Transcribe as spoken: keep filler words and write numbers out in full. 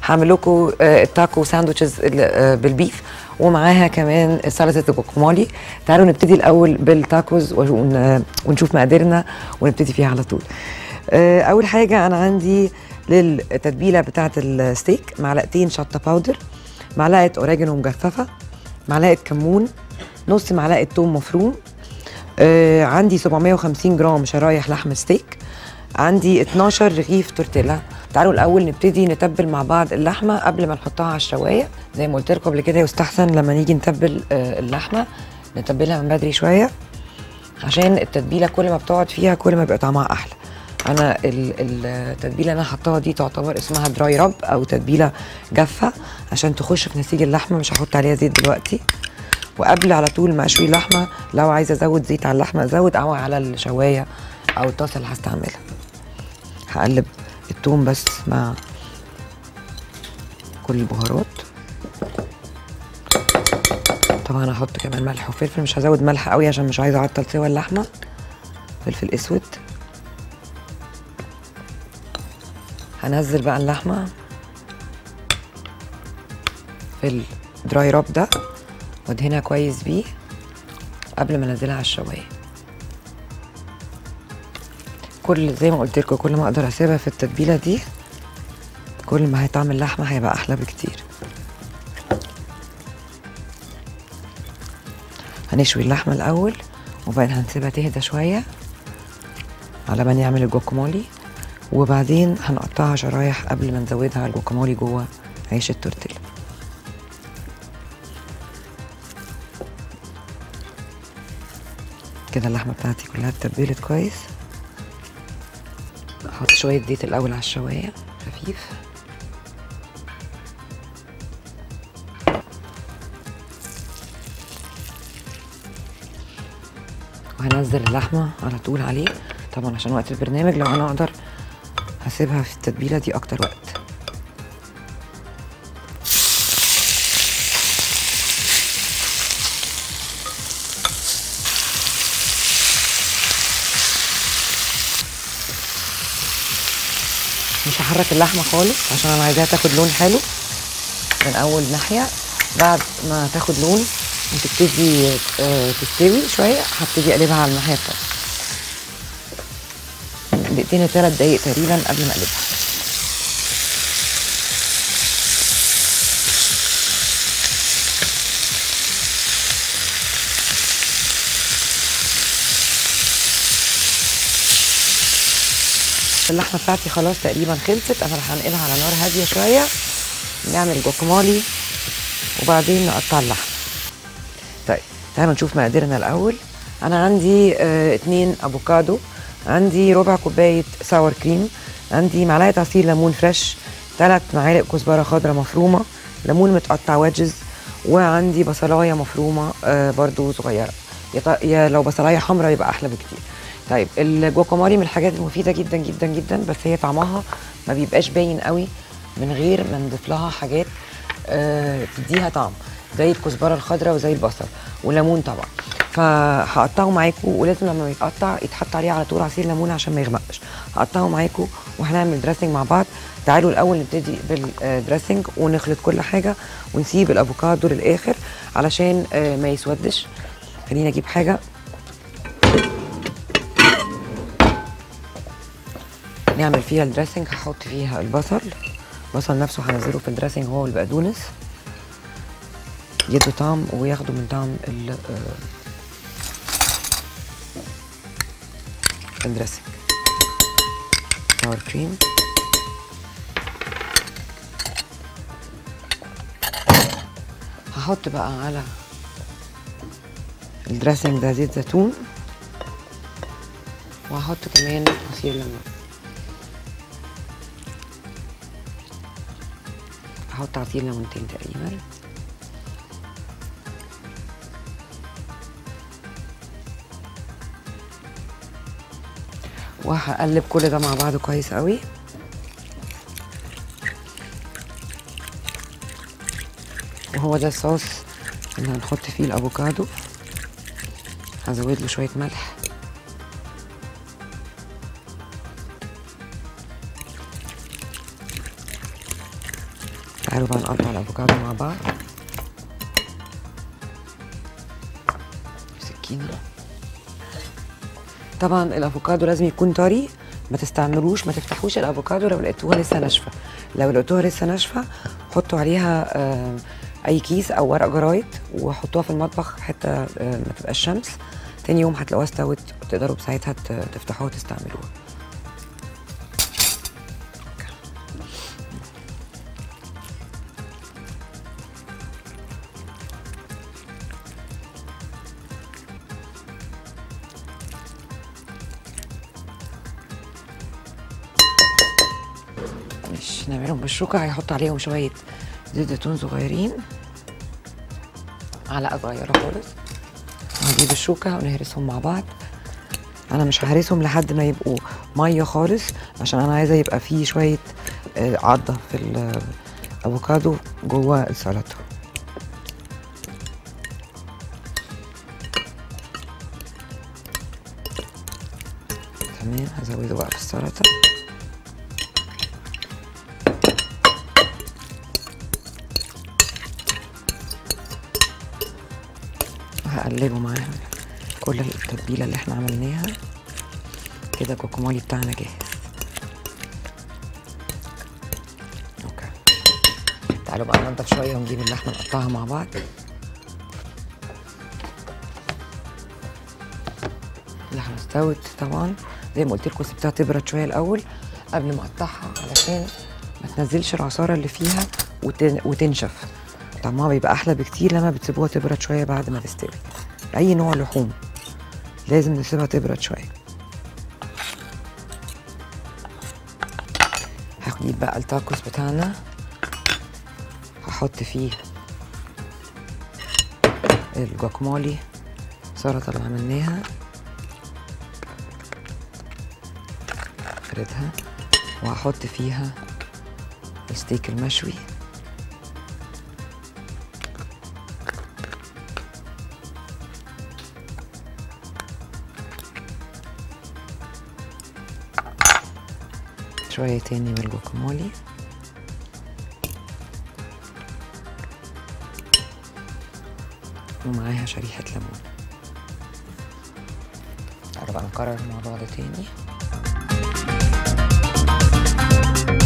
هعمل لكم التاكو ساندوتشز بالبيف ومعاها كمان سلطه الجوكامولي. تعالوا نبتدي الاول بالتاكوز ونشوف مقاديرنا ونبتدي فيها على طول. اول حاجه انا عندي للتتبيله بتاعه الستيك معلقتين شطه باودر، معلقه اوريجانو مجففه، معلقه كمون، نص معلقه توم مفروم، آه عندي سبعمية وخمسين جرام شرايح لحم ستيك، عندي اتناشر رغيف تورتيلا. تعالوا الاول نبتدي نتبل مع بعض اللحمه قبل ما نحطها على الشوايه. زي ما قلت لكم قبل كده يستحسن لما نيجي نتبل آه اللحمه نتبلها من بدري شويه، عشان التتبيله كل ما بتقعد فيها كل ما بيبقى طعمها احلى. انا التتبيله اللي انا حطاها دي تعتبر اسمها دراي رب او تتبيله جافه عشان تخش في نسيج اللحمه، مش هحط عليها زيت دلوقتي. وقبل على طول ما اشوي اللحمه لو عايزه ازود زيت على اللحمه ازود، او على الشوايه او الطاسه اللي هستعملها. هقلب الثوم بس مع كل البهارات. طبعا هحط كمان ملح وفلفل، مش هزود ملح قوي عشان مش عايزه اعطل سوى اللحمه. فلفل اسود. هنزل بقى اللحمه في الدراي راب ده وادهنها كويس بيه قبل ما انزلها على الشوايه. كل زي ما قلت لكم كل ما اقدر اسيبها في التتبيله دي كل ما هيطعم اللحمه هيبقى احلى بكتير. هنشوي اللحمه الاول وبعدين هنسيبها تهدى شويه على ما نعمل الجوكامولي، وبعدين هنقطعها شرايح قبل ما نزودها الجوكامولي جوه عيش التورتيلا. كده اللحمه بتاعتي كلها اتبلت كويس. هحط شويه زيت الاول على الشوايه خفيف، وهنزل اللحمه على طول عليه. طبعا عشان وقت البرنامج لو انا اقدر هسيبها في التتبيله دي اكتر وقت. مش هحرك اللحمه خالص عشان انا عايزاها تاخد لون حلو من اول ناحيه. بعد ما تاخد لون وتبتدي تستوي شويه هبتدي اقلبها على الناحيه التانيه. دقيقتين لثلاث دقايق تقريبا قبل ما اقلبها. اللحمه بتاعتي خلاص تقريبا خلصت. انا رح هنقلها على نار هاديه شويه، نعمل جوكامولي وبعدين نقطع اللحمه. طيب تعالوا نشوف مقاديرنا الاول. انا عندي اه اتنين افوكادو، عندي ربع كوبايه ساور كريم، عندي معلقه عصير ليمون فريش، ثلاث معالق كزبره خضراء مفرومه، ليمون متقطع ويدجز، وعندي بصلايه مفرومه اه برضو صغيره. يا لو بصلايه حمراء يبقى احلى بكتير. طيب الجوكامولي من الحاجات المفيده جدا جدا جدا، بس هي طعمها ما بيبقاش باين قوي من غير ما نضيف لها حاجات أه تديها طعم، زي الكزبره الخضراء وزي البصل والليمون طبعا. فهقطعه معاكم، ولازم لما يتقطع يتحط عليه على طول عصير ليمون عشان ما يغمقش. هقطعه معاكم وهنعمل دريسنج مع بعض. تعالوا الاول نبتدي بالدريسنج ونخلط كل حاجه ونسيب الافوكادو للاخر علشان أه ما يسودش. خليني اجيب حاجه نعمل فيها الدريسنج. هحط فيها البصل، البصل نفسه هنزله في الدريسنج هو والبقدونس، يدوا طعم وياخدوا من طعم الدريسنج. ساور كريم، هحط بقى على الدريسنج ده زيت زيتون، وهحط كمان عصير ليمون. هحط عصير ليمونتين تقريبا، وهقلب كل ده مع بعضه كويس قوي. وهو ده الصوص اللي هنحط فيه الافوكادو. هزود له شويه ملح، تعالوا بقى نقطع الافوكادو مع بعض. سكينه. طبعا الافوكادو لازم يكون طري، ما تستعملوش ما تفتحوش الافوكادو لو لقيتوها لسه ناشفه. لو لقيتوها لسه ناشفه حطوا عليها آه اي كيس او ورق جرايد وحطوها في المطبخ حتى آه ما تبقاش شمس. تاني يوم هتلاقوها استوت وتقدروا بساعتها تفتحوها وتستعملوها. مش نعملهم بالشوكة، هيحط عليهم شوية زيت زيتون صغيرين، معلقة صغيرة خالص. هنجيب الشوكة ونهرسهم مع بعض. أنا مش ههرسهم لحد ما يبقوا مية خالص، عشان أنا عايزة يبقى فيه شوية عضة في الأفوكادو جوه السلطة. تمام، هزوده بقى في السلطة. هقلبه معاها كل التتبيله اللي احنا عملناها كده. الجواكامولي بتاعنا جاهز. اوكي، تعالوا بقى ننضف شويه ونجيب اللحمه نقطعها مع بعض. اللحمه استوت طبعا، زي ما قلت لكم سبتها تبرد شويه الاول قبل ما اقطعها، علشان ما تنزلش العصاره اللي فيها وتنشف. طعمها بيبقى احلى بكتير لما بتسيبوها تبرد شويه بعد ما تستوي. اي نوع لحوم لازم نسيبها تبرد شويه. هجيب بقى التاكوس بتاعنا، هحط فيه الجواكامولي السلطه اللي عملناها، افردها وهحط فيها الستيك المشوي. شوية تاني من الجواكامولي، ومعاها شريحة ليمون. تعالوا بقى نكرر الموضوع ده تاني.